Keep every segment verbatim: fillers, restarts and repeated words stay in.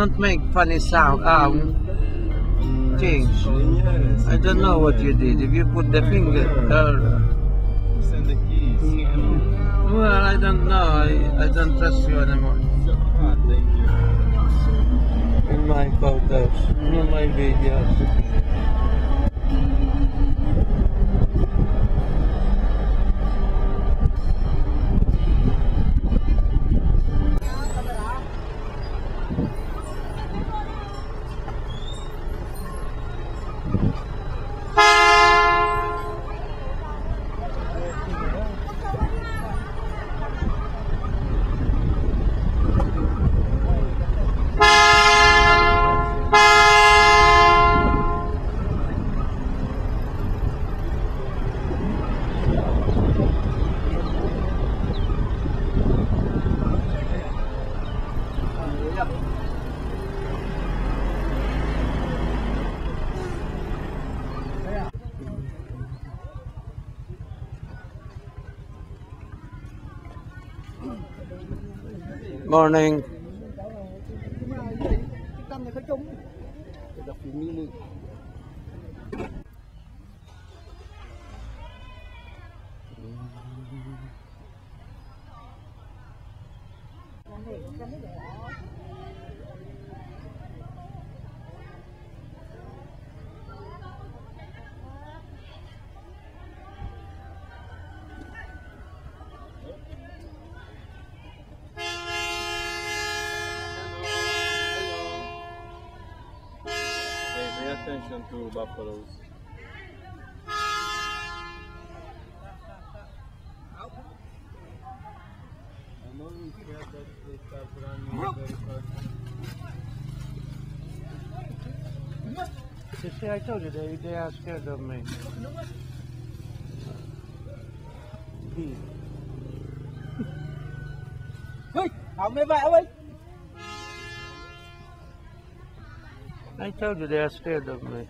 don't make funny sound. Um, change. I don't know what you did. If you put the finger. Uh, Send the keys. well, I don't know. I, I don't trust you anymore. Ah, thank you. In my photos, in my videos. Morning. Pay attention to buffaloes. I'm always scared that they start running very fast. You see, I told you they, they are scared of me. Hey, ông mấy bạn ơi. I told you they are scared of me.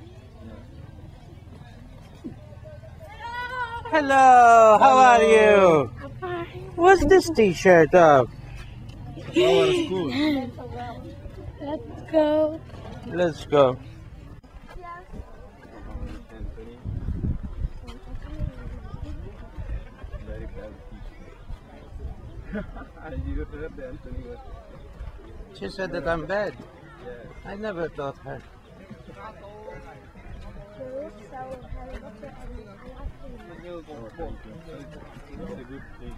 Hello, how are you? What's this t-shirt of? Our school. Let's go. Let's go. Anthony. Very bad teacher. You heard Anthony was. She said that I'm bad. Yes. I never thought her. Oh, thank you. It's a good thing.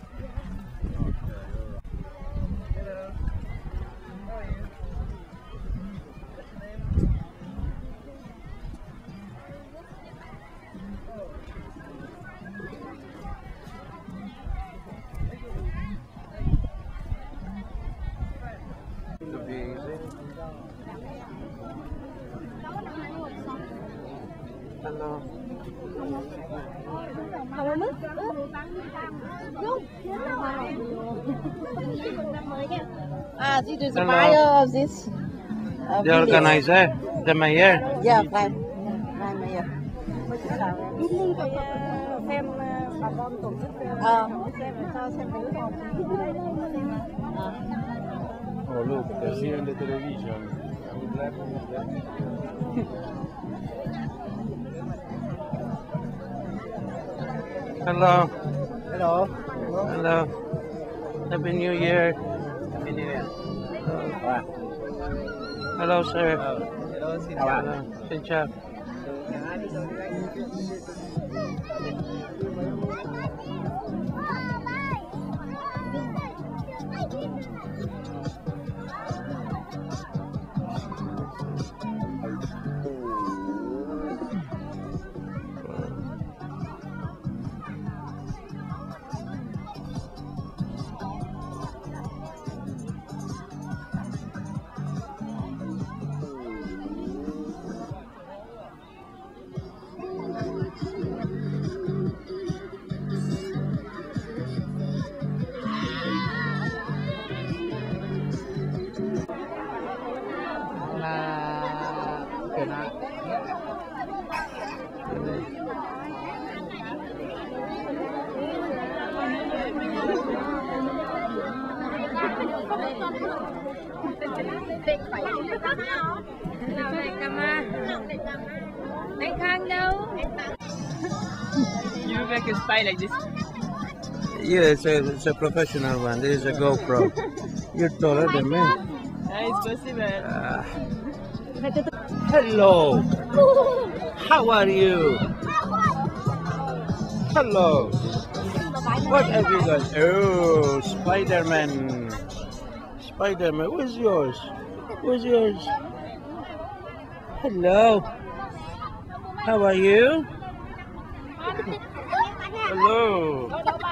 To be easy. Hello. Ah, this is the buyer of this. Uh, The organizer, the mayor. Yeah, fine. Fine, mayor. Xem bà con tổ chức xem sao xem thấy không? Oh, look, they're here on the television. I would like to use that. Hello. Hello. Hello. Happy New Year. Happy New Year. Hello, sir. Hello, xin chào bạn. Hello. Xin chào. Nào đây camera. Anh Khang đâu? You make a spy like this. Yeah, it's a, it's a professional one. This is a GoPro. You're taller than me. Yeah, it's possible. Ah. Hello. How are you? Hello. What have you got? Oh, Spider-Man. Spider-Man. Where's yours? Where's yours? Hello. How are you? Hello.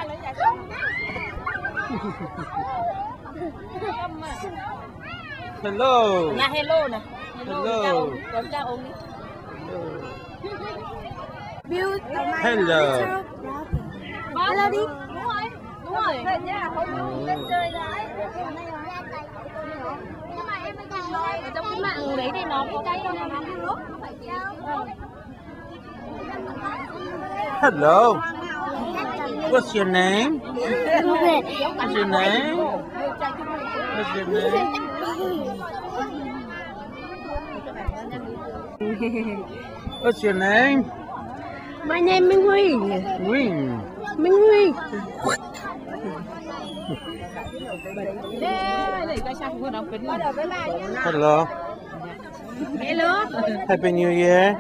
Hello. Là hello nè. Hello. Cầm cha ôm đi. Hello. Hello đi. Đúng rồi. Đúng rồi. Hình nha, không lên chơi đấy. Nhưng mà em mới đang nói ở trong cái mạng đấy thì nó có cây đâu mà nó nước, nó phải treo. Hello. What's your name? What's your name? What's your name? What's your name? My name Minh Huy. Wing. Minh Huy. Hello. Hello. Happy New Year.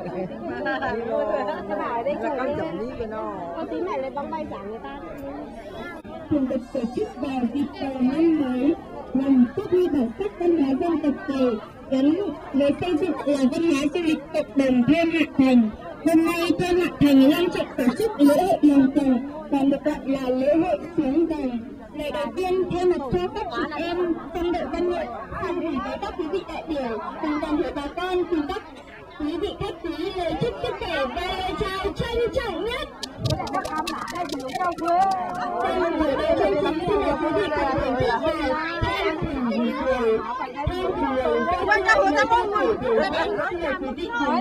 Con tím này lấy bóng bay giảm người ta. Thường được tổ chức vào dịp đầu năm mới nhằm phát huy bản sắc văn hóa dân tộc Tày gắn với xây dựng là văn hóa du lịch cộng đồng Thêm Hạ Thành. Hôm nay Thêm Hạ Thành long trọng tổ chức lễ hội lồng tồng, còn được gọi là lễ hội xuống rồng. Ngày đầu tiên thay mặt cho các chị em trong đội văn nghệ, xin gửi tới các quý vị đại biểu cùng toàn thể bà con cùng các quý vị khách quý lời chúc sức khỏe và lời chào trân trọng nhất. Đây là buổi lễ chân chính xin mời quý vị cùng thưởng thức bài Thêm Thuyền Người. Thêm Thuyền Quan trọng người ta không ngủ. Xin mời quý vị cùng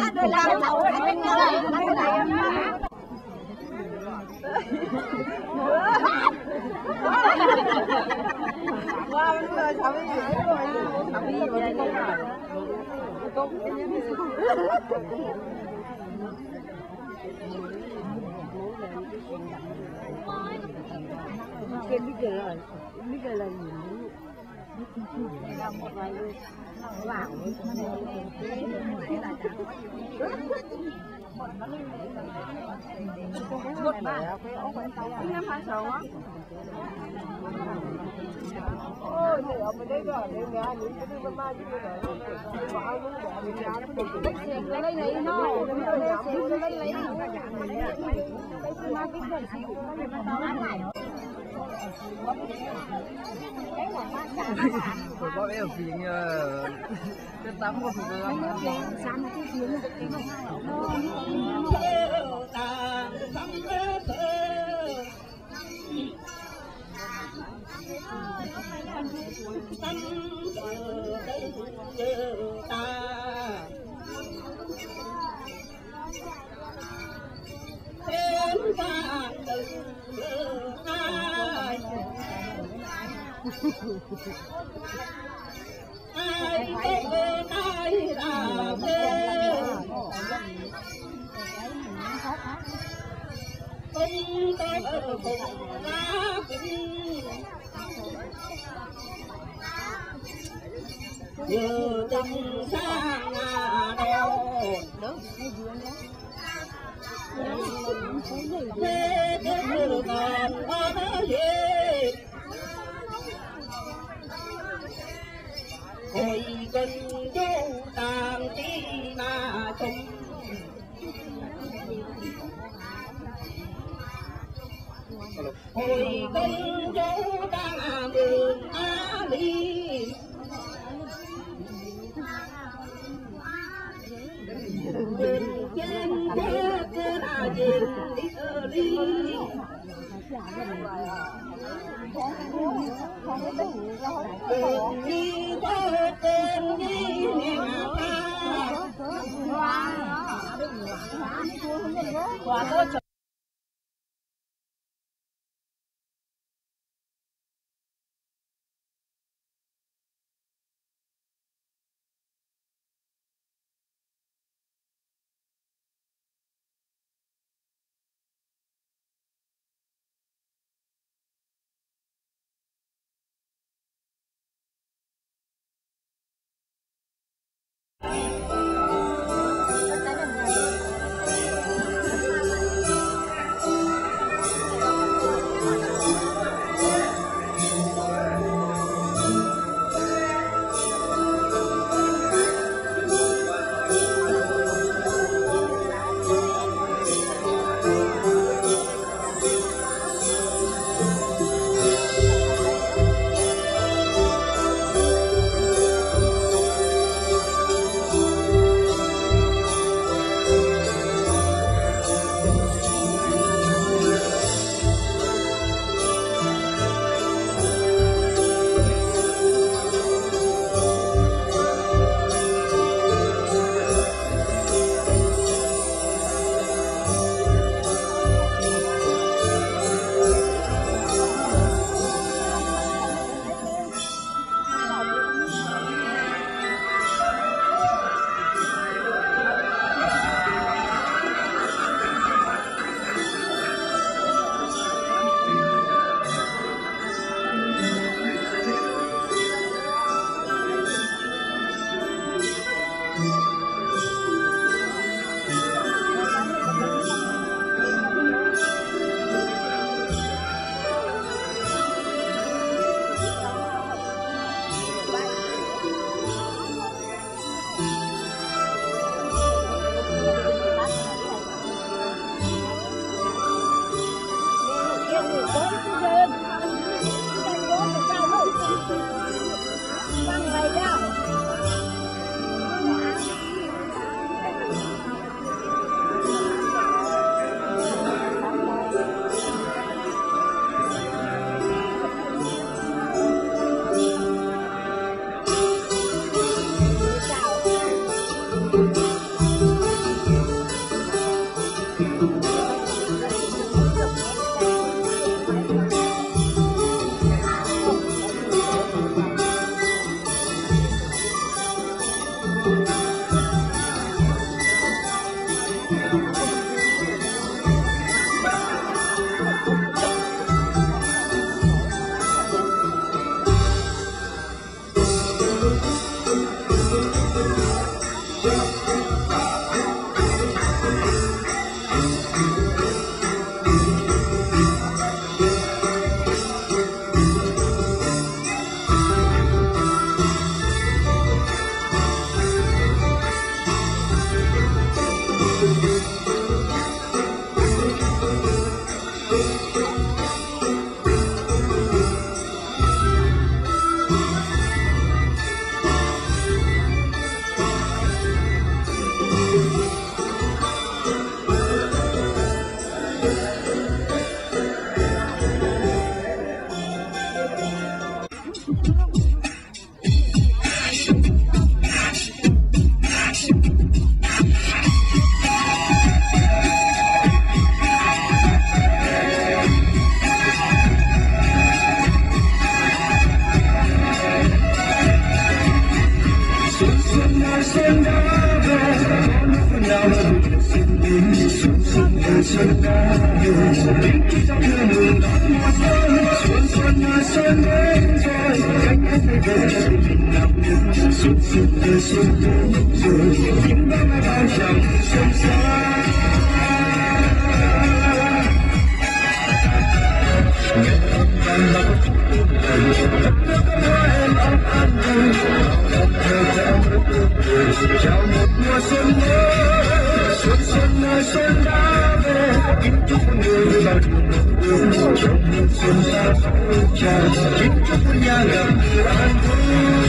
Có vẻ phiền cái tắm của phụ nữ. ai bên ai là bên tung tay ở vùng lá kinh giờ tình sang ngà đeo thế thế còn có gì hồi cần chú tàng tí mà chung hồi cần chú tàng đường á ly đường trên thế thế là gì đi ơ ly đường đi có tên đi nhà ta chào một mùa xuân mới, xuân xuân ơi xuân đã về, kính chúc người bao đường trong mùa xuân ra chào, kính chúc nhà gặp nhiều an vui.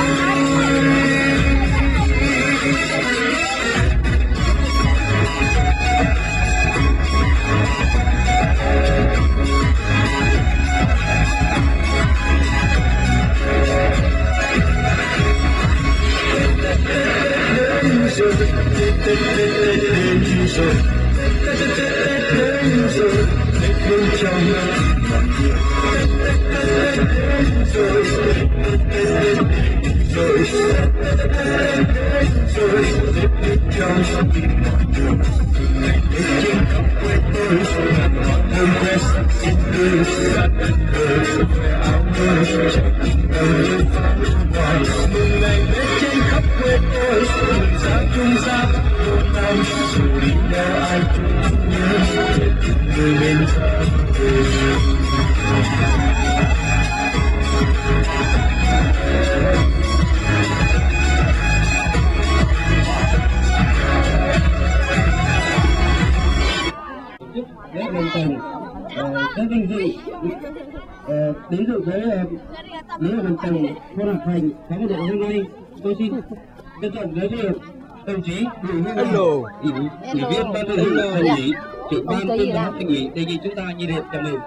rất đồng tình, rất vinh dự đến dự với lễ hội đồng tình thôn Lạc Thành tháng một hôm nay. Tôi xin trân trọng giới thiệu đồng chí Bùi Huy Hoàng, ủy viên ban thường vụ Thành ủy, trưởng ban tuyên giáo Thành ủy, đề nghị chúng ta nhiệt liệt chào mừng.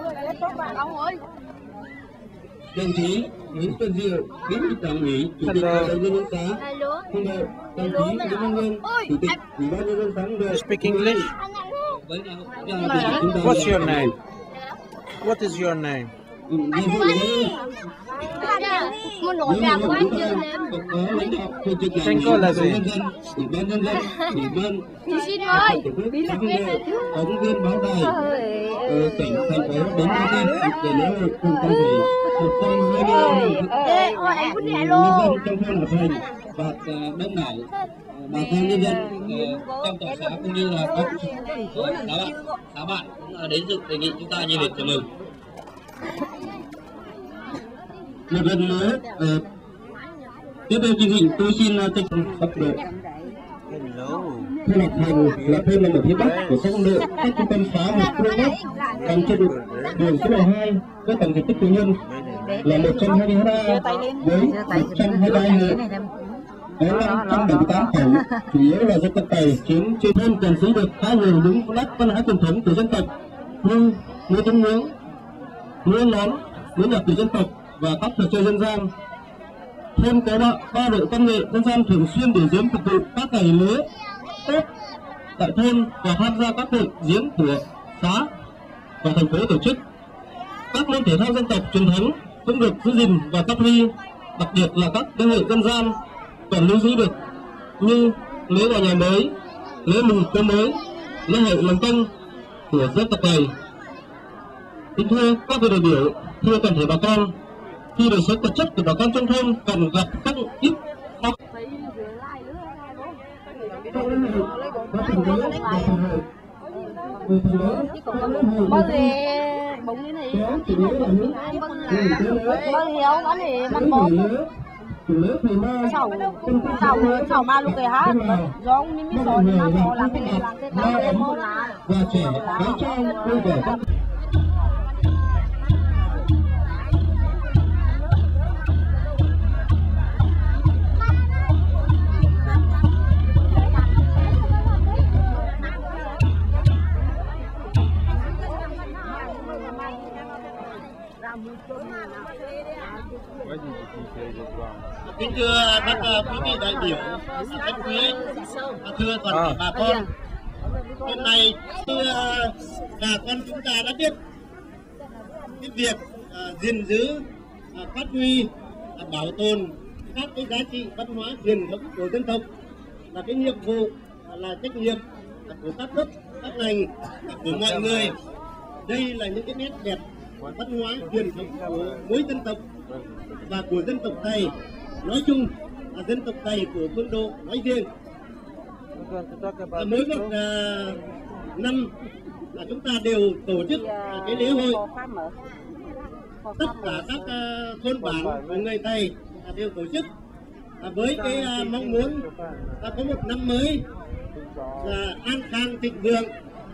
Đồng chí Nguyễn Xuân Diệu, bí thư Đảng ủy, chủ tịch Hội đồng nhân dân xã Hưng Lợi, đồng chí Nguyễn Văn Nguyên, chủ tịch Ủy ban nhân dân xã Hưng Lợi. Speak English. What's your name? What is your name? Tên cô là gì? Ủy ban nhân dân, ủy ban phóng viên báo đài, tỉnh thành phố đến thông tin để lễ hội cùng toàn thể một trăm hai mươi nhân dân trong thôn Lạc Thành và đông đảo bà con nhân dân trong toàn xã cũng như là các bạn các bạn cũng đến dự, đề nghị chúng ta nhiệt liệt chào mừng. Một lần nữa, tiếp theo chương trình tôi xin trân trọng tốc độ. Thôn Lạc Thành là thôn nằm ở phía bắc của xã Hưng Lợi, cách trung tâm xã một ki lô mét, nằm trên đường số mười hai với tổng diện tích tự nhiên là một trăm hai mươi ha với một trăm hai mươi ba hộ. Có năm trăm bảy mươi tám khẩu, chủ yếu là dân tộc Tày chiếm trên thôn cần giữ được khá nhiều đúng nét văn hóa truyền thống của dân tộc như múa tiếng nướng, múa nón, múa nhạc của dân tộc và các trò chơi dân gian. Thôn có ba đội văn nghệ dân gian thường xuyên biểu diễn phục vụ các ngày lễ Tết tại thôn và tham gia các hội diễn của xã và thành phố tổ chức. Các môn thể thao dân tộc truyền thống cũng được giữ gìn và phát huy, đặc biệt là các lễ hội dân gian còn lưu giữ được như lễ vào nhà mới, lễ mừng cơm mới, lễ hội lồng tông của dân tộc Tày. Kính thưa các vị đại biểu, thưa toàn thể bà con, khi đời sống vật chất của bà con trong thôn còn gặp các ít khó Bơ thì bụng như này, bơ thì ông có thể mắc bột. Sầu, sầu, sầu ma lúc kìa hả? Giống như mấy sầu thì nó có làm cái này làm cái tao em môn là. và trẻ gái trai vui vẻ. Kính thưa các quý vị đại biểu, khách quý, thưa toàn thể bà con, hôm nay thưa bà con chúng ta đã biết cái việc uh, gìn giữ, uh, phát huy, uh, bảo tồn các cái giá trị văn hóa truyền thống của dân tộc là cái nhiệm vụ, uh, là trách nhiệm của các cấp, các ngành, của mọi người. Đây là những cái nét đẹp văn hóa truyền thống của mỗi dân tộc và của dân tộc Tày nói chung và dân tộc Tày của Phương Độ nói riêng. Mỗi một uh, năm là chúng ta đều tổ chức uh, cái lễ hội. Tất cả các uh, thôn bản của người Tày uh, đều tổ chức uh, với cái uh, mong muốn uh, có một năm mới là an khang thịnh vượng,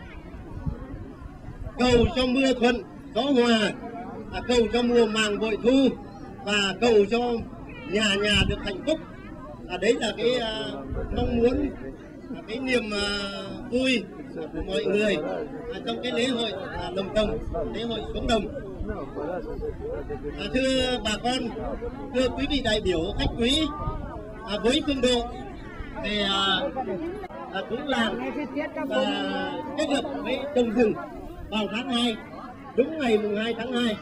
cầu cho mưa thuận gió hòa, uh, cầu cho mùa màng bội thu và cầu cho nhà nhà được hạnh phúc. À, đấy là cái uh, mong muốn, uh, cái niềm uh, vui uh, của mọi người uh, trong cái lễ hội uh, lồng đồng, lễ hội xuống đồng. À, thưa bà con, thưa quý vị đại biểu khách quý, à, với Phương Độ thì à, à, cũng là à, kết hợp với trồng rừng vào tháng hai, đúng ngày mùng hai tháng hai.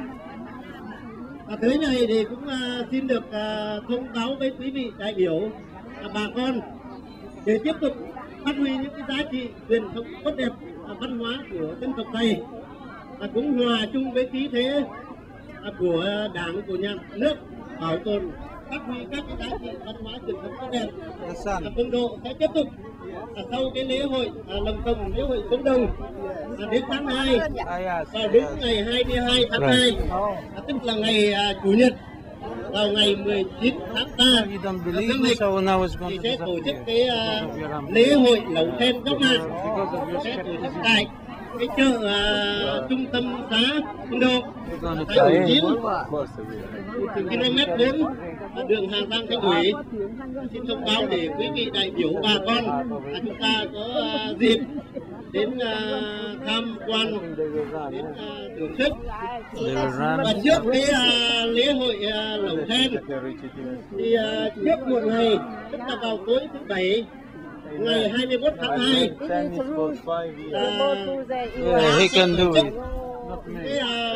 À, tới này thì cũng à, xin được à, thông báo với quý vị đại biểu, à, bà con để tiếp tục phát huy những cái giá trị truyền thống tốt đẹp à, văn hóa của dân tộc Tày, à, cũng hòa chung với khí thế à, của Đảng, của nhà nước bảo tồn phát huy các cái giá trị văn hóa truyền thống tốt đẹp. À, Phương Độ sẽ tiếp tục à, sau cái lễ hội à, lồng đồng, lễ hội xuống đồng à, đến tháng hai, vào đúng ngày hai mươi hai tháng hai, à, tức là ngày à, chủ nhật, vào ngày mười chín tháng ba âm lịch thì sẽ tổ chức cái uh, lễ hội lẩu then Dốc Ngạn, sẽ tổ chức tại cái chợ uh, trung tâm xã Phương Độ tại tổ chín ki-lô mét bốn đường Hà Giang Thanh Thủy. Xin thông báo để quý vị đại biểu bà con à, chúng ta có uh, dịp đến uh, tham quan, đến uh, thưởng thức. Và trước cái uh, lễ hội uh, lẩu then thì uh, trước một ngày, tức là vào tối thứ bảy ngày hai mươi mốt tháng hai, uh, he can do it. cái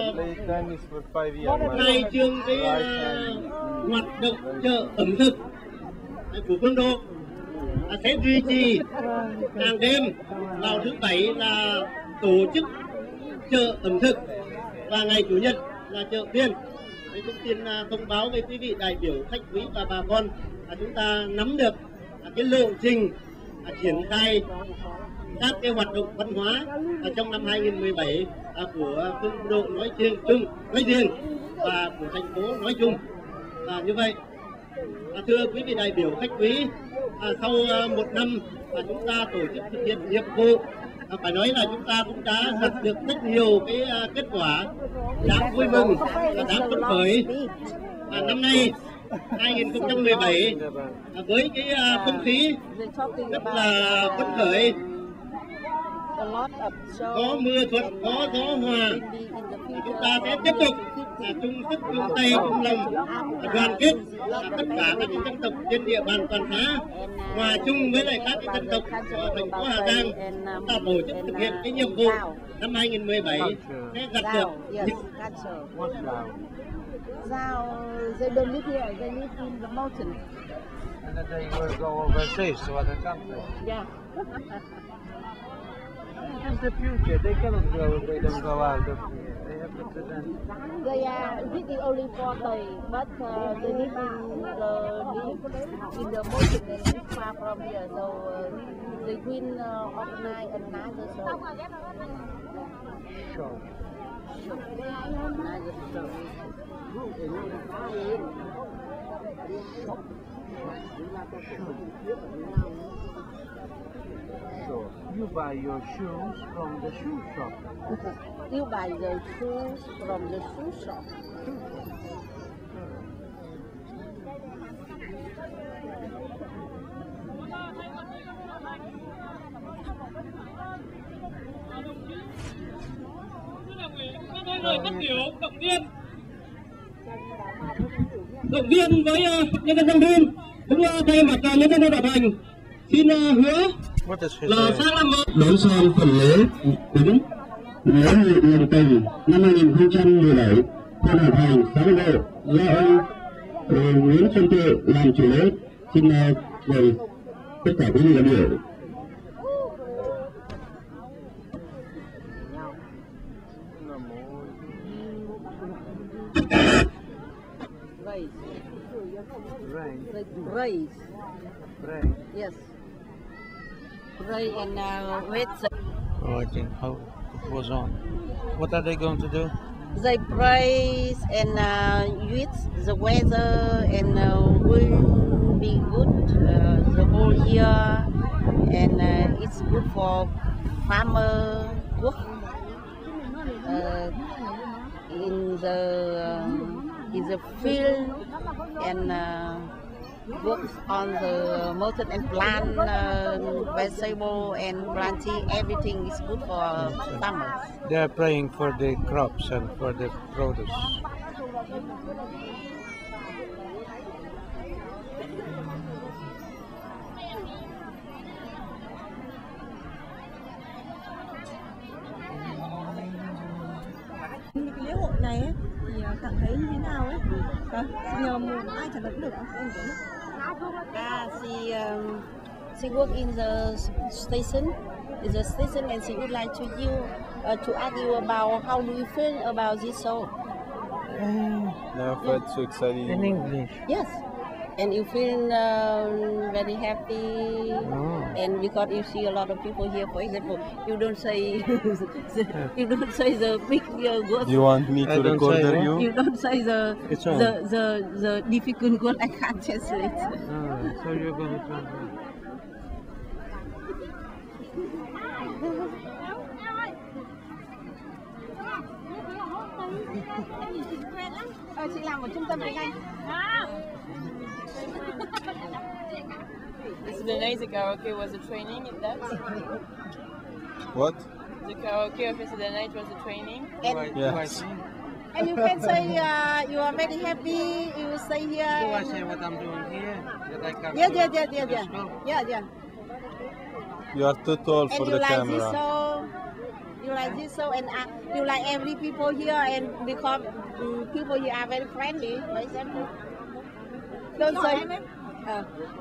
uh, khai trương cái uh, hoạt động chợ ẩm thực của Phương Độ à, sẽ duy trì hàng đêm. Vào thứ bảy là tổ chức chợ ẩm thực và ngày chủ nhật là chợ phiên. Tôi cũng xin uh, thông báo với quý vị đại biểu khách quý và bà con à, chúng ta nắm được à, cái lộ trình à, triển khai các cái hoạt động văn hóa ở trong năm hai nghìn không trăm mười bảy à, của Phương Độ nói riêng chung nói riêng và của thành phố nói chung. À, như vậy à, thưa quý vị đại biểu khách quý, à, sau à, một năm à, chúng ta tổ chức thực hiện nhiệm vụ, à, phải nói là chúng ta cũng đã đạt được rất nhiều cái à, kết quả đáng vui mừng và đáng phấn khởi. À, năm nay hai nghìn không trăm mười bảy à, với cái à, không khí rất là phấn khởi, có mưa thuận, có gió hòa, chúng ta sẽ tiếp tục là chung sức chung tay chung lòng đoàn kết tất cả các dân tộc trên địa bàn toàn xã, hòa chung với lại các dân tộc của thành phố Hà Giang, chúng ta tổ chức thực hiện cái nhiệm vụ năm hai nghìn không trăm mười bảy sẽ đạt được. Giao, they don't live here, they live in the mountain. And then they will go overseas to other countries. Yeah. It is the future. They cannot go if they don't go out of here. They have to present. They are visiting only for Thai, but uh, they live in the in the mountain and live far from here. So uh, the Queen uh, organize another show. Sure. Another show. So you buy your shoes from the shoe shop. You buy the shoes from the shoe shop. Phát biểu động viên động viên với uh, nhân dân Giang Điên, cũng uh, thay mặt uh, nhân dân Đạo Thành xin uh, hứa là sang năm mới đón sang phần lễ cúng lễ hội lồng Tồng năm hai nghìn không trăm mười bảy, thôn Đạo Thành xã Phương Độ do ông uh, Nguyễn Xuân Tự làm chủ lễ. Xin uh, mời tất cả quý vị đại biểu. Rice. Rain. Like rice. Rain. Yes. Rice and uh, with Oh, I think how it was on. What are they going to do? the price and uh, with the weather and uh, will be good uh, the whole year, and uh, it's good for farmer work uh, in the um, in the field and uh, works on the mountain and plant uh, vegetable and planting. Everything is good for farmers. They are praying for the crops and for the produce. Những cái lễ hội này ấy, thì cảm thấy như thế nào ấy? À, nhờ một ai trả lời cũng được không? Em có. Ah, she um, she work in the station, in the station, and she would like to you uh, to ask you about how do you feel about this show? Never felt so excited. In English. Yes, and you feel um, very happy, Oh. and because you see a lot of people here. For example, you don't say you don't say the big uh, words. You want me I to don't record say what? you? You don't say the It's on. the the the difficult word. I can't translate. Ah, so you're going to translate. Ờ, chị làm ở trung tâm tiếng Anh. Yesterday the karaoke was a training in that. What? The karaoke of yesterday night was a training. And, Why- Yes. why sing? and you can say uh, you are very happy. You stay here. Do I and- say what I'm doing here? That I come Yeah, to- yeah, yeah, yeah, to the yeah, school? yeah, yeah. You are too tall And for you the like this camera. show. You like this show, and uh, you like every people here, and because um, people here are very friendly. For example, don't say. Uh,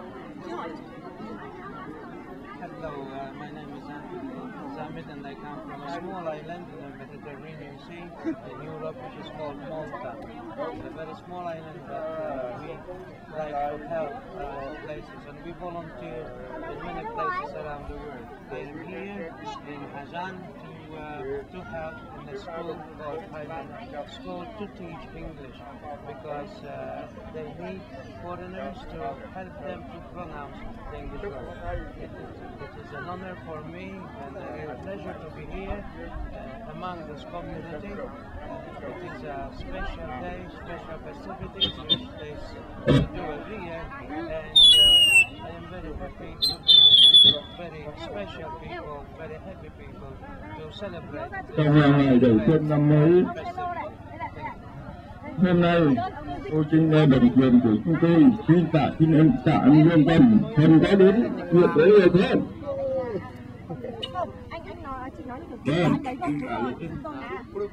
Hello, uh, my name is Zamit and I come from a small island in the Mediterranean Sea in Europe, which is called Malta. It's a very small island that uh, we like to help uh, places, and we volunteer in many places around the world. We're here in Hazan to, uh, to help in a school called Highland School to teach English, because uh, they need foreigners to help them to pronounce the English words. It is, it is an honor for me and a pleasure to be here uh, among this community. Uh, it is a special day, special festivities which they s- do every year, and uh, I am very happy to be with very special people, very happy people to celebrate Trong ngày đầu xuân năm mới, hôm nay tôi xin nghe bản quyền của chúng tôi xin tạ xin ơn tạ ơn nhân dân thân có đến việc đấy là thế. Anh anh nói chị nói một Vâng. cái đấy không? Tôi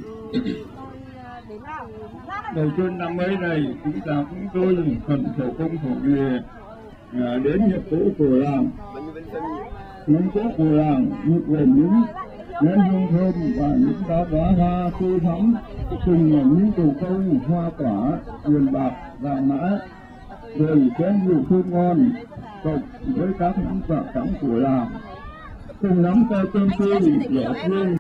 đến từ Đầu xuân năm mới này chúng ta chúng tôi phần khổ công khổ nghề à, đến nhập cỗ của làng, những cỗ của làng như về những nén hương thơm và những đóa đóa hoa tươi thắm cùng là những cầu câu hoa quả tiền bạc vàng mã, rồi chén rượu thơm ngon cộng với các món quà tặng của làng cùng nắm tay trên tươi để thương.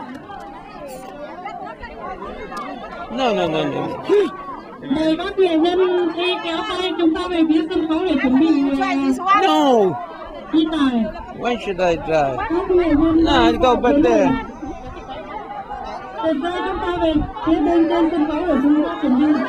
No, no, no, no. Mời các nghệ nhân đi kéo tay chúng ta về phía sân khấu để chuẩn bị No! thi tài. When should I try? Các nghệ nhân No, I'll go back there. Từ tay chúng ta về phía bên trên sân khấu để chúng ta chuẩn bị.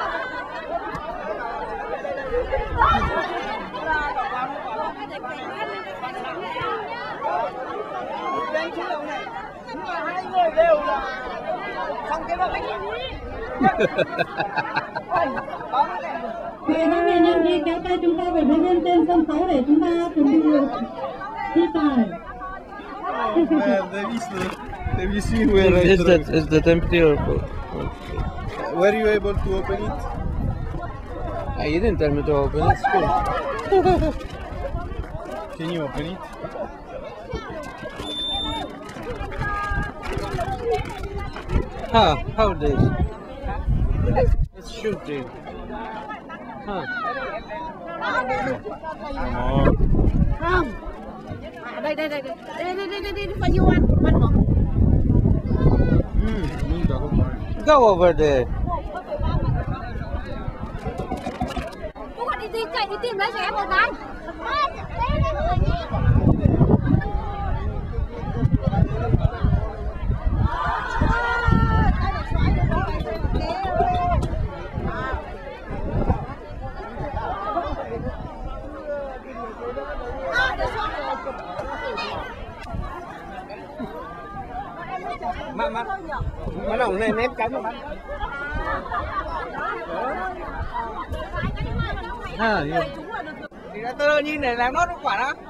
Mời các nghệ nhân đi kéo tay chúng ta về phía bên trên sân khấu để chúng ta chuẩn bị thi tài. Man, have you seen, have you seen where I Is tried- that, is that empty or full? Were you able to open it? Ah, you didn't tell me to open it. It's cool. Can you open it? Huh, hold this. Let's shoot it. Huh. Không. À, đây đây đây đây đây đây đây đây đây phải vô ăn ăn một. Go over there. Cô còn đi đi chạy đi tìm lấy cho em một cái. Má má má đầu này ném cái mà. À, Thì ra tơ như này làm nó nó quả đó.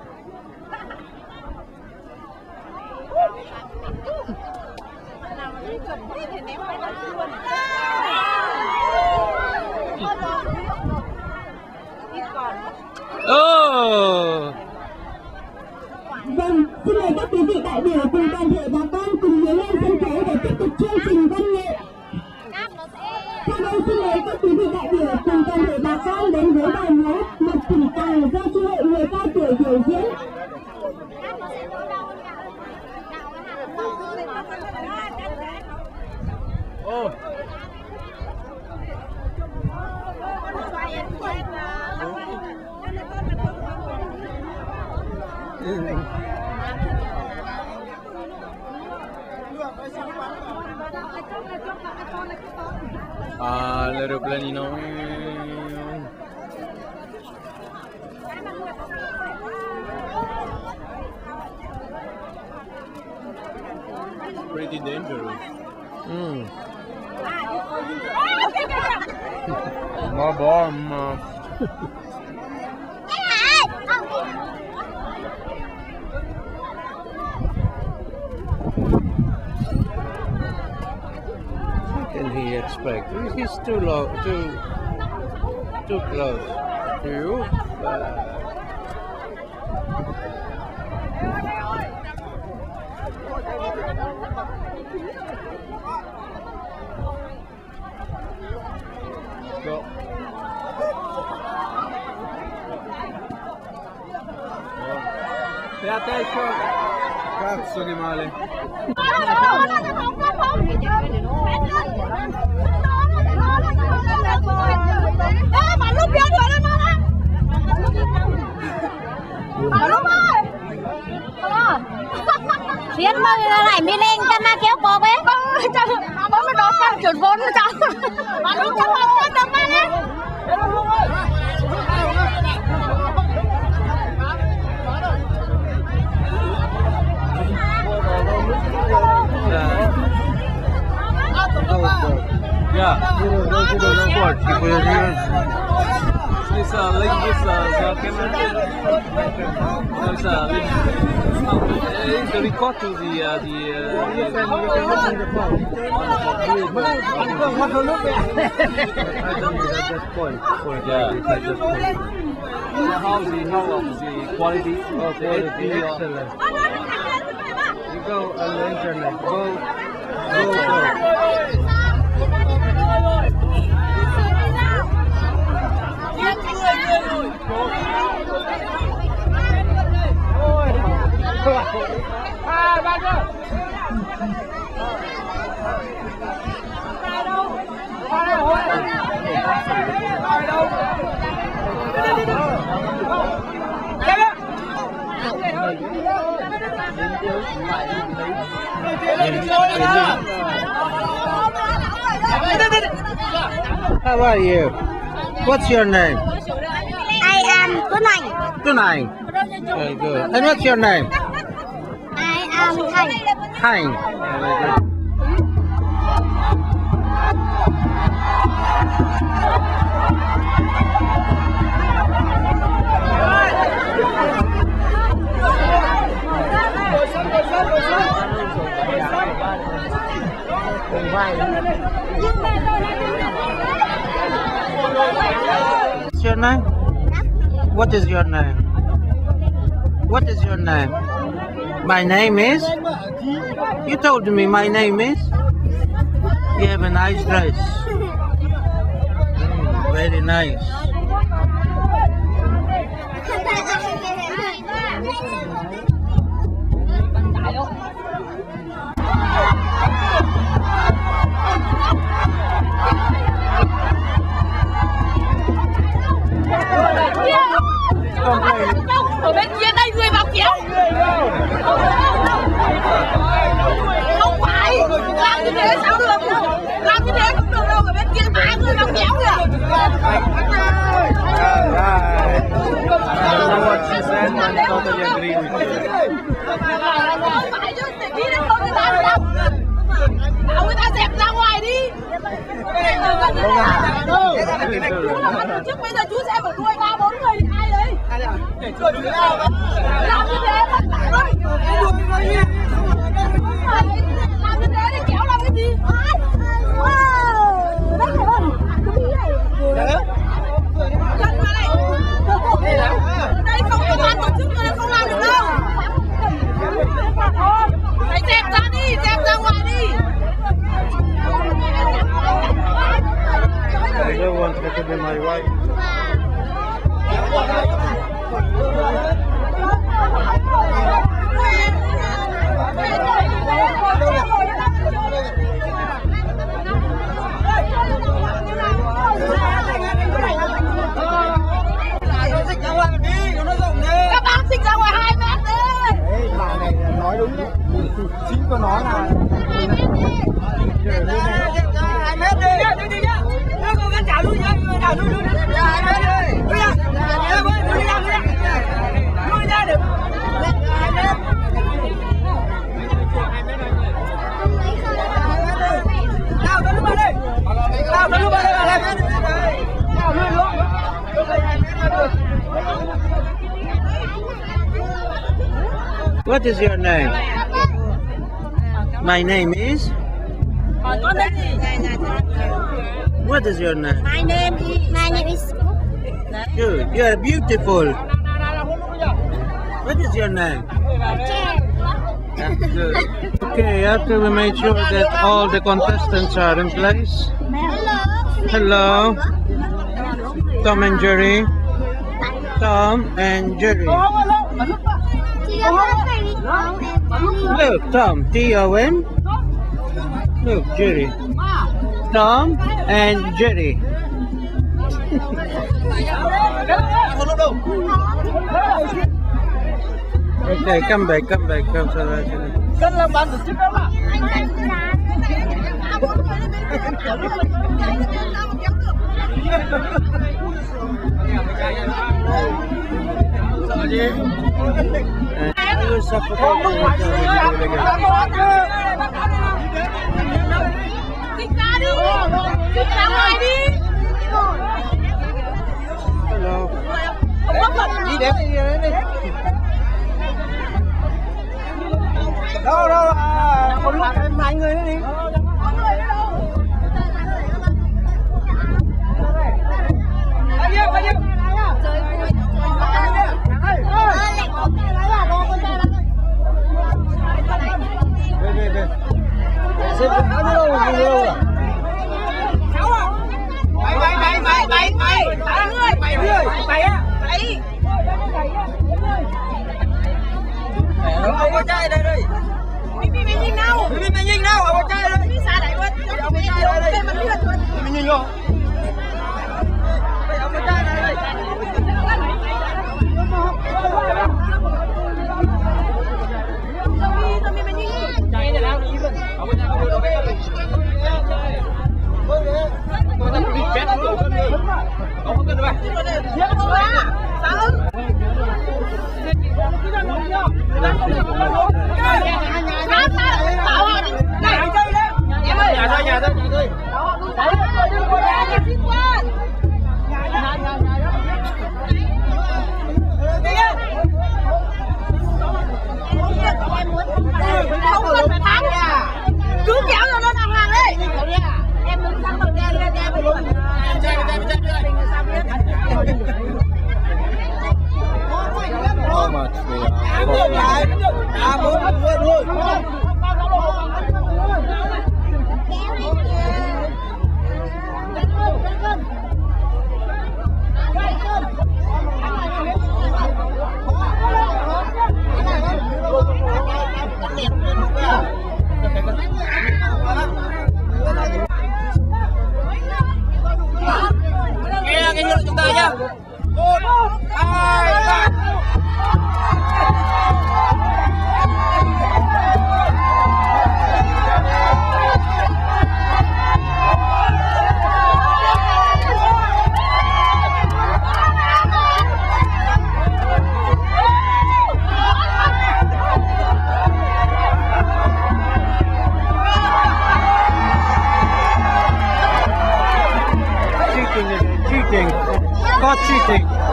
oh. Vâng, xin mời các quý vị đại biểu cùng toàn thể bà con cùng nhớ lên sân khấu để tiếp tục chương trình văn nghệ. Sau đây xin mời các quý vị đại biểu cùng toàn thể bà con đến với bài múa Một Thỉnh Tàng do chi hội người cao tuổi biểu diễn. Oh. Ah, l'aeroplanino. Pretty dangerous. Mm. Ma bomb. Can he expect? He's too low, too, too close to you. Uh, Go. Pay attention. Cazzo di male. Xuyên mà lại mi lên cho ma kéo cột ấy. Cho bố nó đổ con chuyển vốn cho. Mà lúc cho con con tâm ăn ấy. Yeah. This uh, link this uh, camera. There's a link. Uh, the record to the uh, the. Uh, you can you can open the phone. I don't need at this point. For Yeah. at this point. How's the how of the quality? Oh, quality excellent. You go on the internet. Go, go, go. À, ba cơ. Ba đâu? Ba đâu? Ba đâu? How are you? What's your name? I am Tuấn Anh. Tuấn Anh. Very good. And what's your name? I am Thành. Thành. Very good. What's your name? What is your name? What is your name? My name is? You told me my name is? You have a nice dress. Mm, very nice. Ở bên kia đây người vào kéo. Không phải làm như thế sao được, làm như thế không được đâu, ở bên kia ba người vào kéo kìa. I don't know what she said, but I totally agree with you. Không phải chứ, để đi đến không người ta làm. Bảo người ta dẹp ra ngoài đi. Trước bây giờ chú xem ở đuôi ba bốn người thì ai đấy? Làm như thế mà ơi. Làm như thế thì kéo làm cái gì? Chân vào đây. Đây không có ban tổ chức nên không làm được đâu. Phải dẹp ra đi, dẹp ra ngoài đi. I don't want her to be my wife. Các bác xích ra ngoài hai mét đi. Bà này nói đúng đấy. Chính có nói là hai mét đi. hai mét đi. Đi đi nhá. Nó có cái chảo lui nhá, chảo lui lui. hai mét đi. Lui ra. Em ơi, lui ra, lui ra. Lui ra được. hai mét. Nào, tôi lúc vào đây. Nào, tôi lúc vào đây. Nào, lui luôn. What is your name? My name is? What is your name? My name is My name is Good. You are beautiful. What is your name? That's good. Okay, after we made sure that all the contestants are in place. Hello. Tom and Jerry. Tom and Jerry. Look, Tom, T O M. Look, Jerry. Tom and Jerry. Okay, come back, come back, come back. Cân làm ban tổ chức đó mà. I will support you. Kích ra đi. Kích ra ngoài đi. Hello. Đi đẹp đi đi. Đâu đâu à, một lúc em hai người nữa đi. Bao nhiêu bao nhiêu? Chơi vui. Về về về. Xếp bao nhiêu đâu, bao nhiêu đâu à? Sáu à? Bảy bảy bảy bảy bảy bảy bảy người bảy người bảy á bảy. Ông có trai đây đây. Mình mình nhìn đâu? Mình mình nhìn đâu? Ông có trai đây. Đi xa đấy luôn. Ông có trai đây đây. Mình nhìn không? Ông có trai đây đây. Nhà thôi, nhà thôi, nhà thôi. Không cần phải thắng. Cứ kéo cho nó thằng hàng đi. Em đứng sang bậc đen lên em phải luôn. How much we are?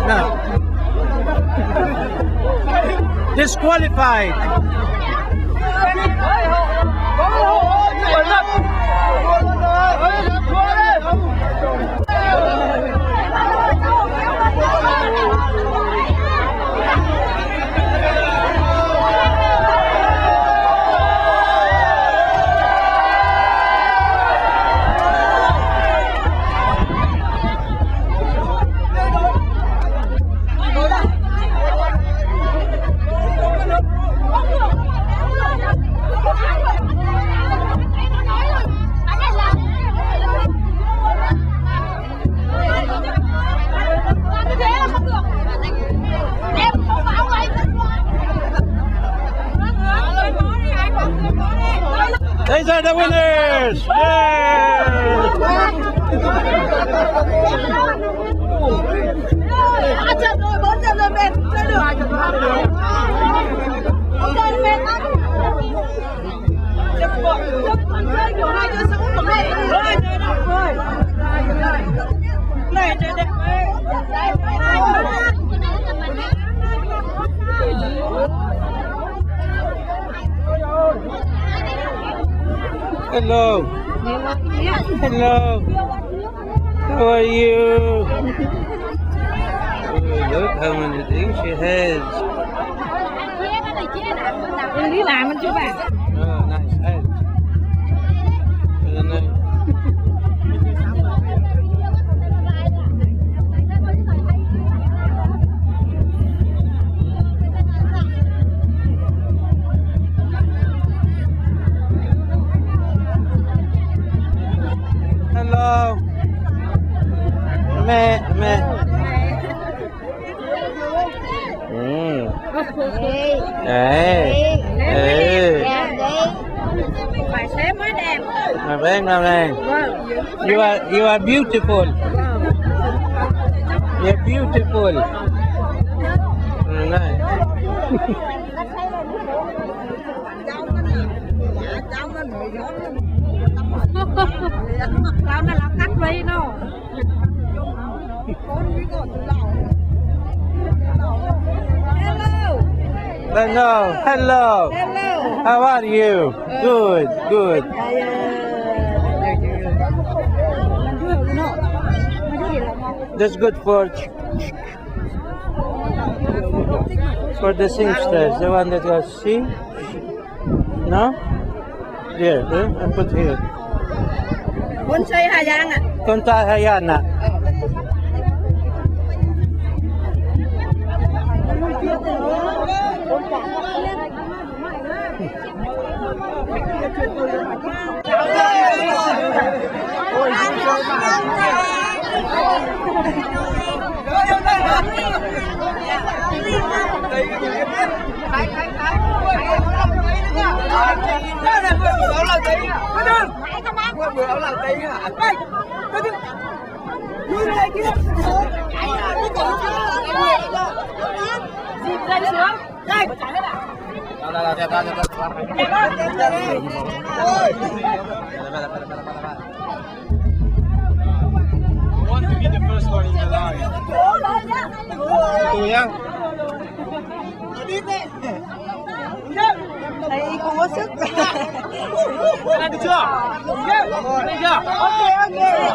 No. Disqualified. These are the winners! Yay! Trận rồi, bốn trận rồi mệt, chơi được. Không chơi mệt lắm. Chơi kiểu này chơi sống của mẹ. Chơi chơi đẹp rồi. Này chơi đẹp rồi. Hello. Hello. How are you? Oh, look how many things she has. Đi làm anh chưa bạn? Oh, nice head. Very nice. Hello. Mẹ, mẹ. Ừ. Đấy. Đấy. Phải xếp mới đẹp. Mà bên nào này? You are you are beautiful. You're beautiful. Ừ, này. Làm này là cắt vây đâu. Hello. Hello. Hello. Hello. How are you? Good. Good. That's good for for the singsters. The one that goes, see? No? Here, eh? I put here. Quân xây Hà Giang ạ. Con trai Hayan ạ. Want to be the first one in the line. Tôi nhá. Thấy không có sức. Làm được chưa? Được chưa? Ok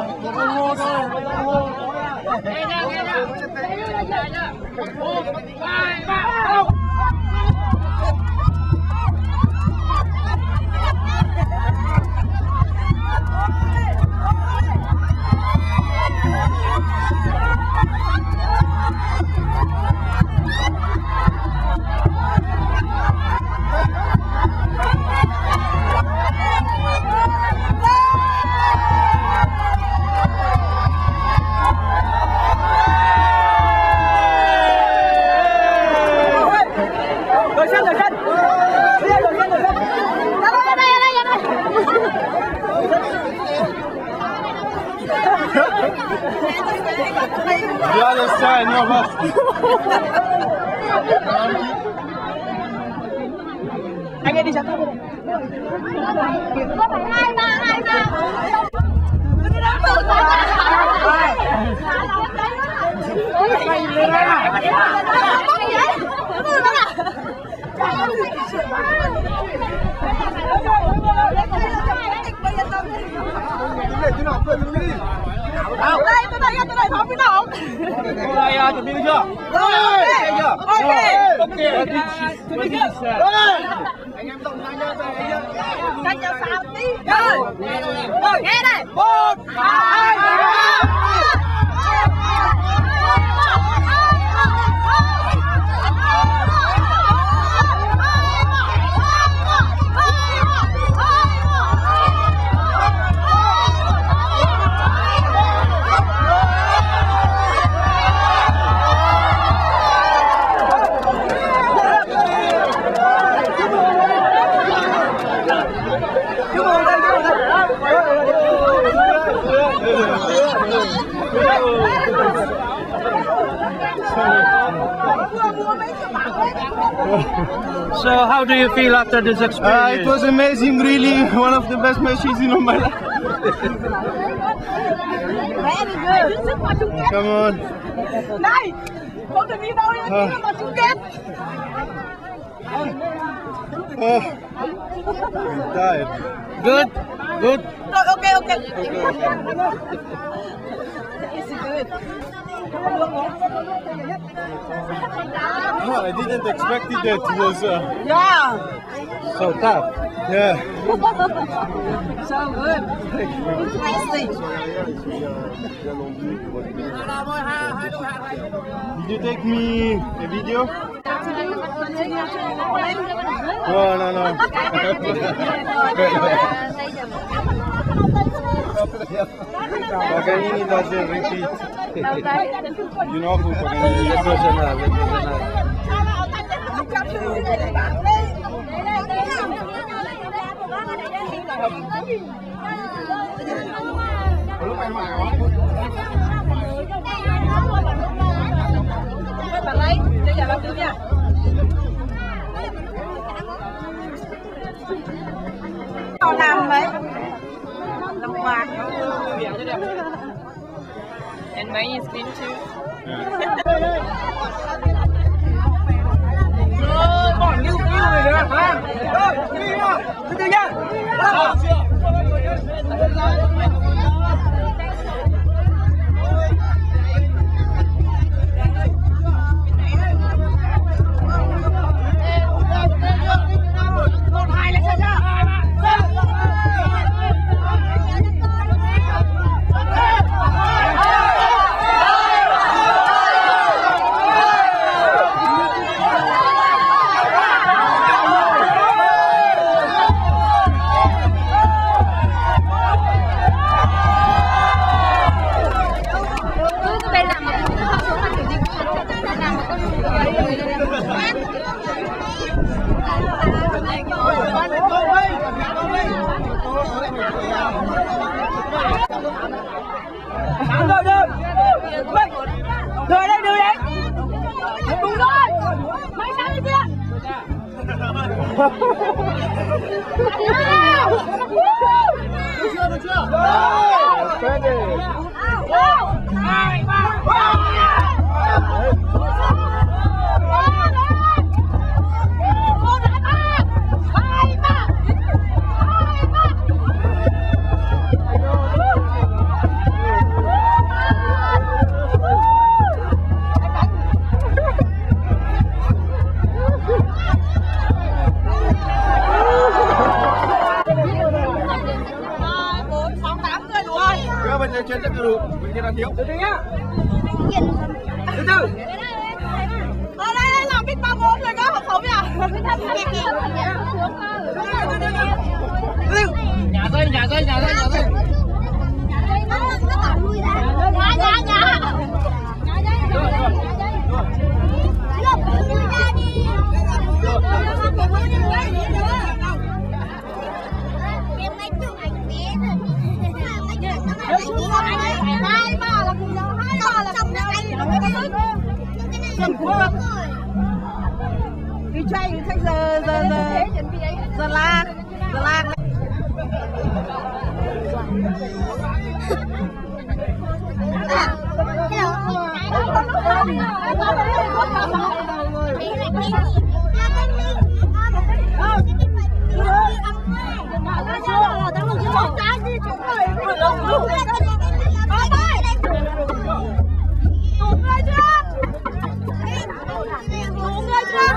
ok. The other side, no más. Anh ấy đi chặt không? Có phải hai ba hai ba. Cái đó tự Đây, tôi đây, tôi đây, phóng cái nổ. Đây, chuẩn bị chưa? Rồi, ok. Ok. Anh em tổng ra nhá, Cách nhau sao tí. Rồi. Rồi, nghe đây. Một, hai, ba. So how do you feel after this experience? Uh, it was amazing, really one of the best matches in all my life. Come on. Này, không thể đi đâu đi, đi vào chung kết. Oh, I'm tired. Good, good. Rồi, ok, ok. No, I didn't expect it. That it was uh, Yeah. So tough. yeah. So good. Interesting. Did you take me a video? No, no, no. Paganini doesn't repeat. You know who Paganini is? Emotional, emotional. Bạn lấy, bây giờ làm tiếp nha. Con nằm đấy. Nằm bạc. And mine is clean too. Còn như như này nữa hả? Rồi, đi nào. Từ từ nha. Một hai lên chưa? Đưa đây, đưa đây. Đúng rồi. Mày sang bên kia. Được chưa? Được chưa? Rồi. Hai, ba, ba. Trên chắc được, mình là thiếu. Từ từ nhá. Từ từ. Ở đây đây làm biết ba bốn rồi đó, không nhỉ? Nhà dây, nhà dây, nhà dây, nhà dây. Nhà, nhà, nhà. Hai ba là cùng nhau, hai ba là cùng nhau. Đi chơi, đi chơi giờ giờ giờ giờ la giờ la. Hello. chúng rồi. Đúng đúng rồi. Ôi ơi. Đủ người chưa? Đủ người chưa?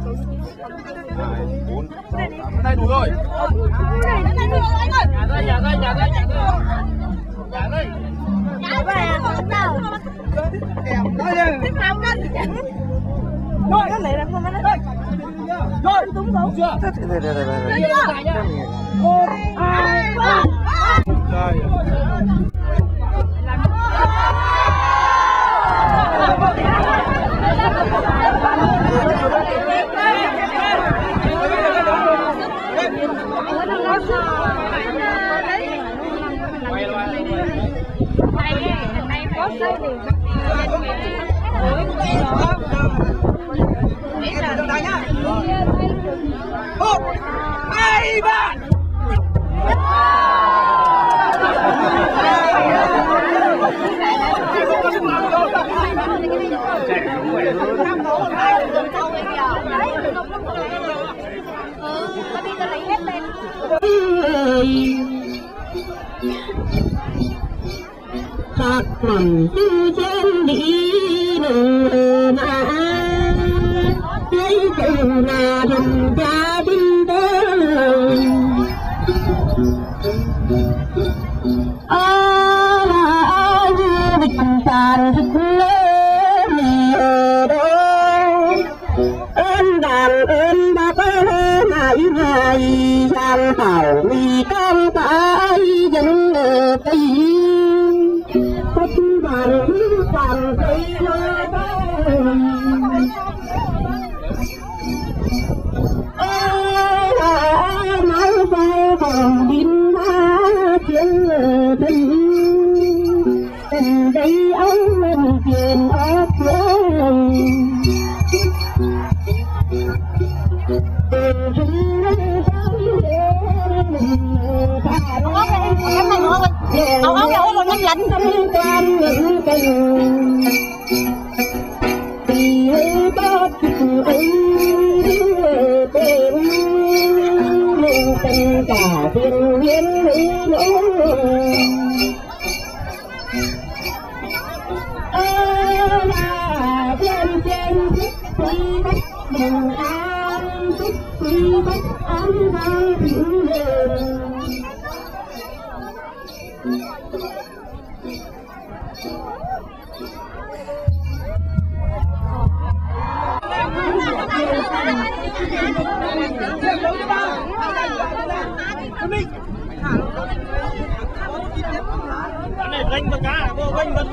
Cái này đủ rồi. Cái này đủ rồi anh ơi. Nhà đây, nhà đây, nhà đây, nhà đây. Nhà đây. Nhà đây không đâu. Đây đây. Thích nào cân. Rồi, cái này là không phải đây. Rồi, Đúng không? chưa? Đây đây đây đây. Một, hai, ba. Rồi. Một, hai, ba. Các mầm tư trên đi nở mà lấy chừng là thầm gia đình tớ ơ là ai như bịch sàn thức lớn ở đâu ơn đàn ơn bác mãi mãi sang thảo vì con tay dân ở tây Hãy subscribe cho kênh Ghiền Mì Gõ để không bỏ Ông ông đâu có nhanh lạnh. Tình cả thiên nhiên là trên trên thích quý bách bình an thích quý bách an vang thịnh vượng Này ganh vào cá, vô ganh vào.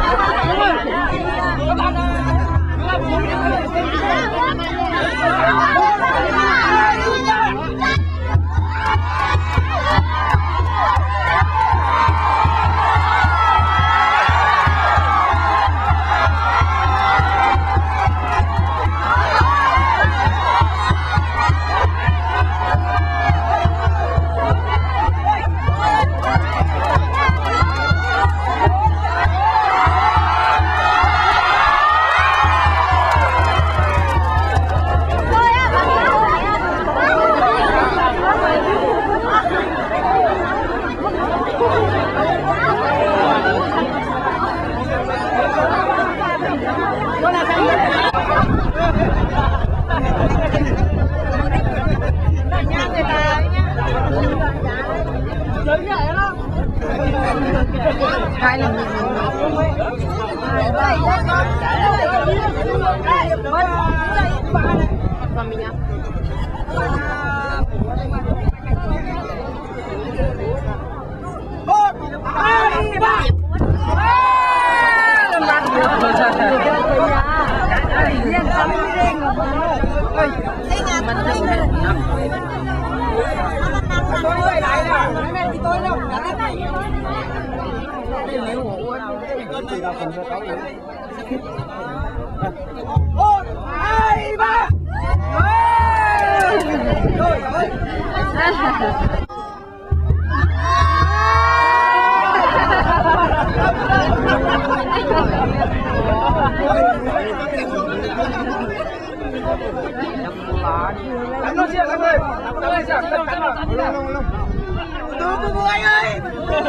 Một, hai, ba. Cắn nó chưa, cắn ơi. Cắn ơi, cắn ơi, cắn ơi. tướng của cô anh ơi.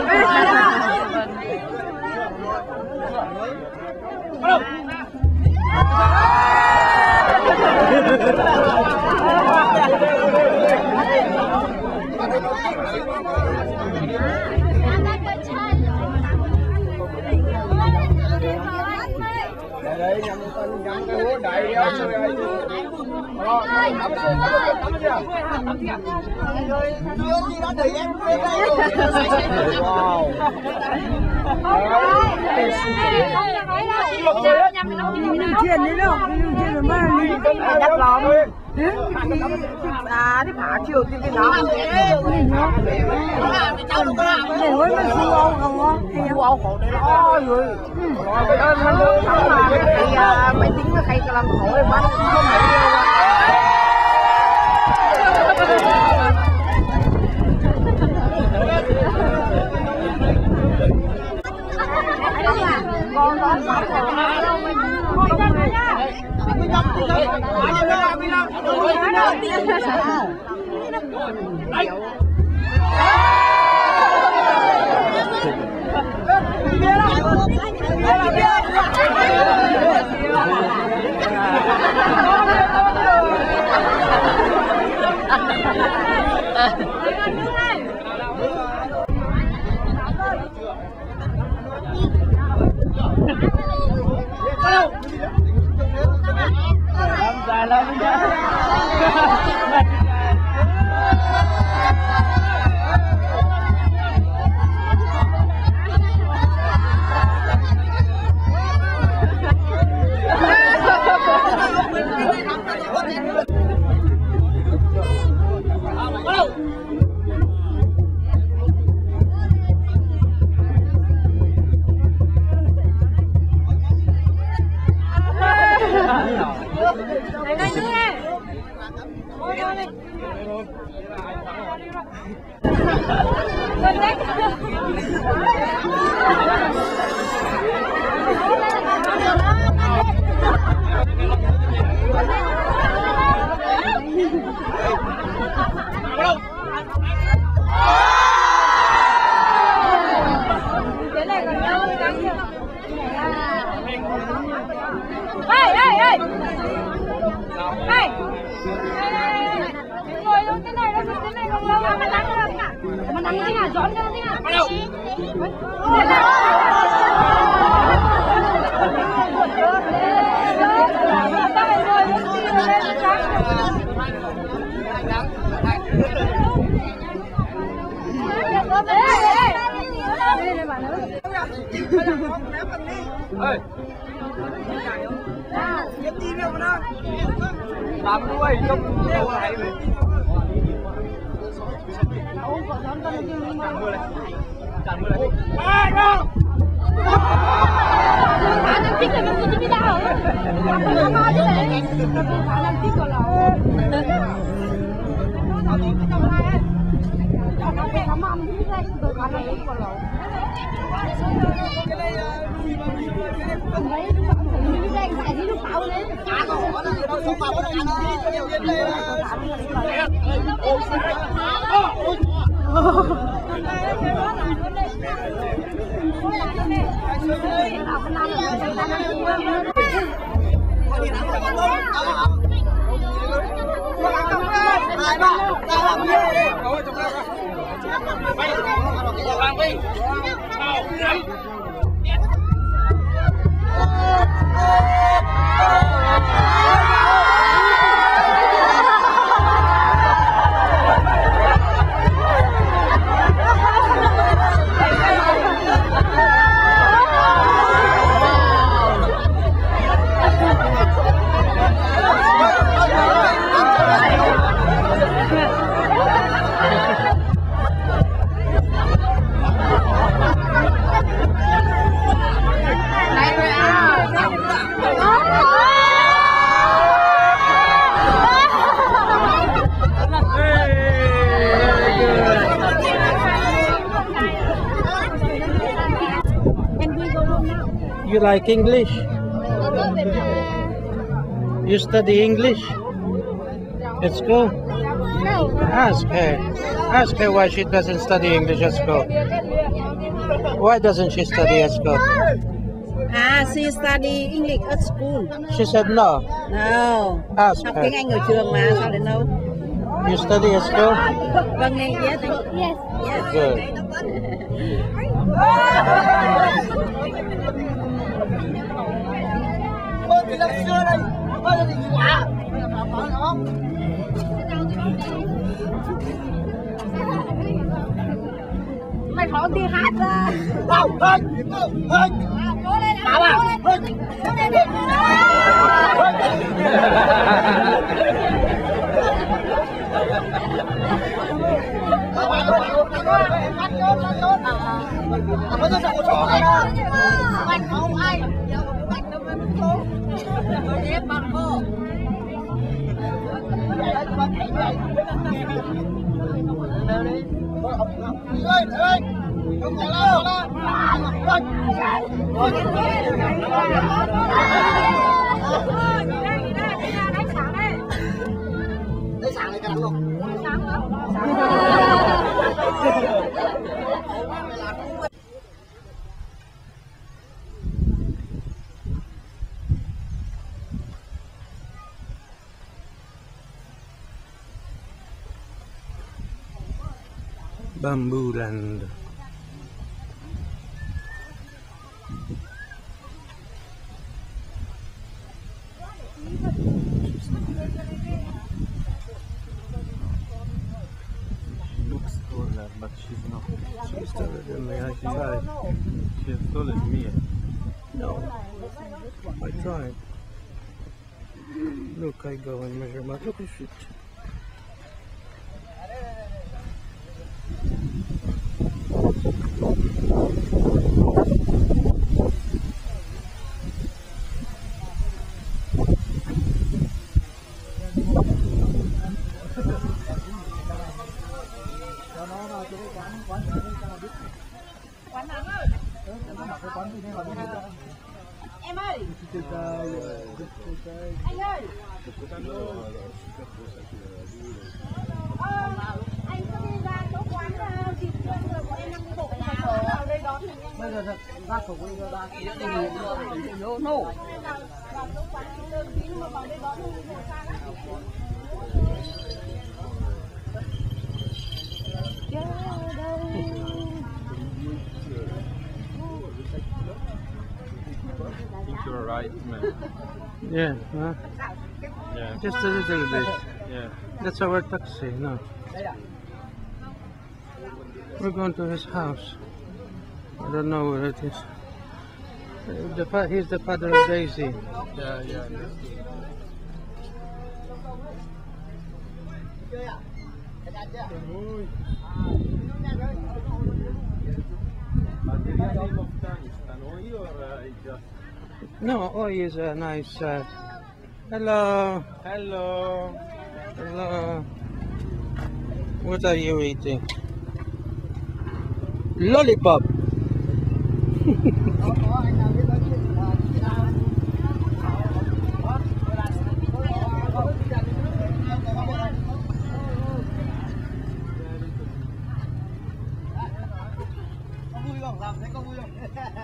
Đây nhắm con nhắm cái hố đại ơi chơi ai chứ. Đó, nắm xuống nắm chưa? Nắm chưa? Rồi, nhiều gì đó đẩy em lên đây. Wow. Đường truyền đấy đâu, đường truyền là mà Đắt lắm. à đi phá chiều thì cái đó ủa mà su âu không á su âu khổ đấy lo rồi thì máy tính nó hay làm khổ thì bắt không con đó sáu khổ mà đâu mình con ra đây nha Dài lắm làm đuôi trong đầu này vậy. Chặn mưa này. Chặn mưa này. Ai đâu? Khả năng thích là mình chỉ biết đâu. Không nói chứ lệ. Khả năng thích còn là. Khả năng thích không ăn thích đây, tôi khả năng thích còn là. Đấy, như thế này phải đi lúc sáu lên. À, có nó đâu xuống vào nó ăn nhiều lên đây. You like English? You study English? Let's go. Ask her. Ask her why she doesn't study English at school. Why doesn't she study at school? À, she study English at school. She said no. No. Ask Học her. tiếng Anh ở trường mà, sao lại no? You study at school? Vâng, nghe yes. Yes. Yes. Good. Ôi, cái năm xưa đây, ôi, là gì quả? Phải không? Mày khó đi hát ra. Đâu, ơi, ơi, bảo à, ơi, Anh không ai. Anh đâu có số. Ép bằng cô. ơi, ơi, không có lo, ơi. Đây sáng này cái nào không? Sáng hả? Bamboo Land. Looks taller, but she's not. She's taller than me. I tried. She's taller than me. No. I tried. Look, I go and measure my. Look at it. Em ơi. Anh ơi. Ờ, anh có đi ra chỗ quán thịt rồi của em đang đi bộ vào đây đón mình nhanh. Bây giờ ra khẩu bây giờ ra No, no. Vào chỗ quán đơn tí mà vào đây đón mình xa lắm. I think you're right, man. Yeah, huh? Yeah. Just a little bit. Yeah. That's our taxi, no. We're going to his house. I don't know where it is. Uh, The fa he's the father of Daisy. Yeah, yeah. No, Oi is a nice. Uh, hello, Hello. hello. What are you eating? Lollipop. có vui không? Làm thấy có vui không?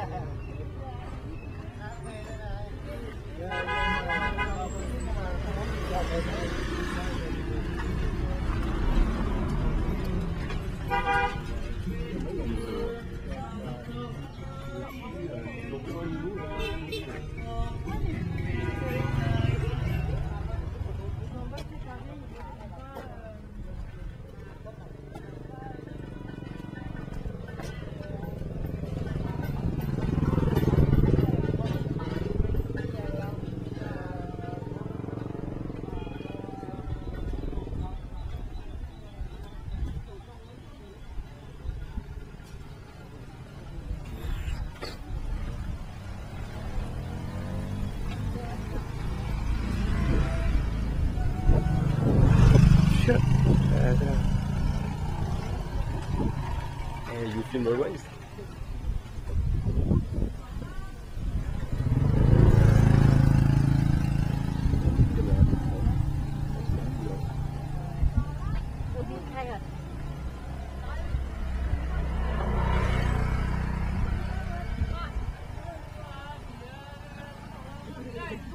Hey, you film always?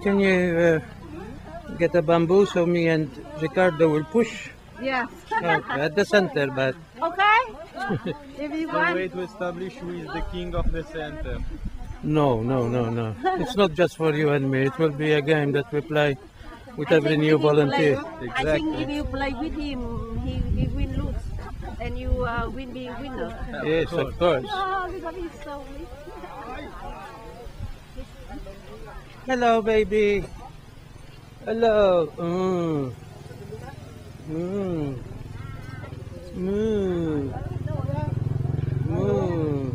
Can you uh, get a bamboo so me and Ricardo will push? Yes. Okay, at the center, but... Okay. If you The want. way to establish who is the king of the center. No, no, no, no. It's not just for you and me. It will be a game that we play with I every think new if you volunteer. play- I think if you play with him, he, he win lose, and you uh, win be winner. Yes, of course. Oh, because he's so weak. Hello, baby. Hello. Mm. Mm. Mm. Mm.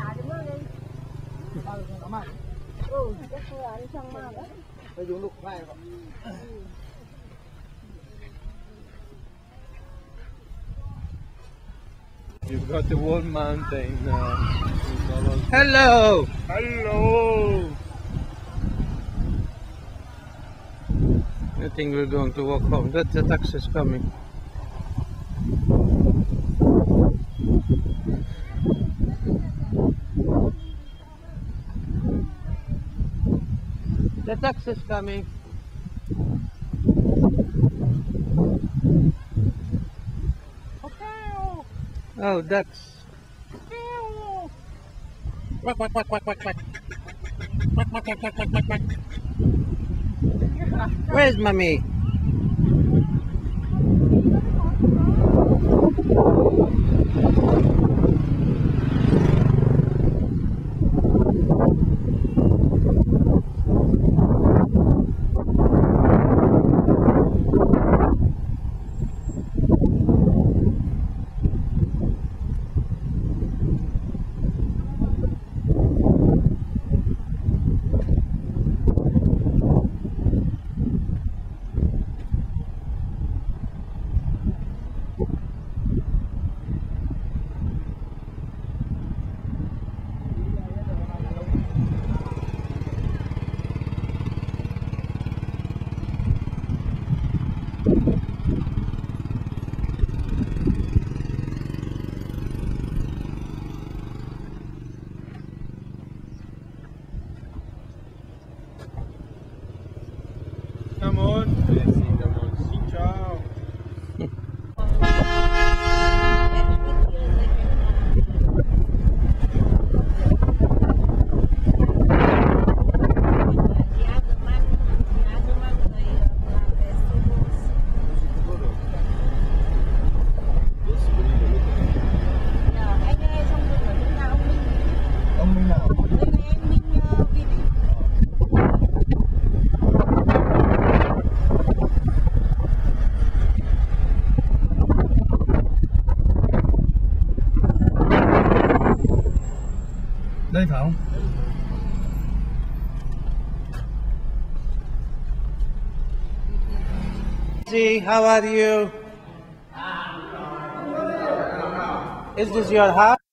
You've got the whole mountain. Uh, with all of- Hello. Hello! I think we're going to walk home. That the taxi is coming. The taxi is coming. Oh, ducks. Quack, quack, quack, quack, quack, quack. Quack, quack, quack, quack, quack, quack, quack. Where's mommy? Come on, Messi, come on, xin chào. Ông Minh nào? Đây phải không? See, how are you? Is this your house?